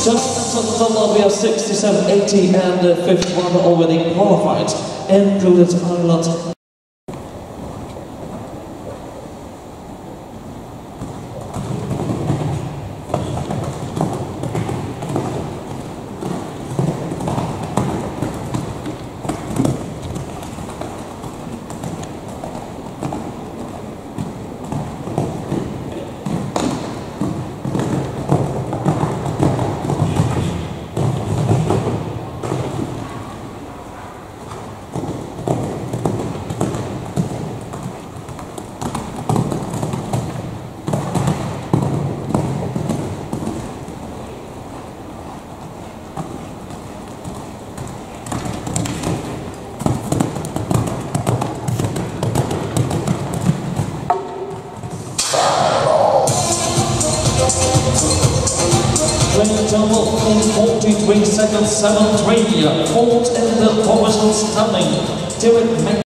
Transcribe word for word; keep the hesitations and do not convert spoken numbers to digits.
So the total we have sixty-seven, eighty and uh, fifty-one already qualified, included Ireland. Total in forty-three seconds, seven three, fourth in the provisional standing. Do it.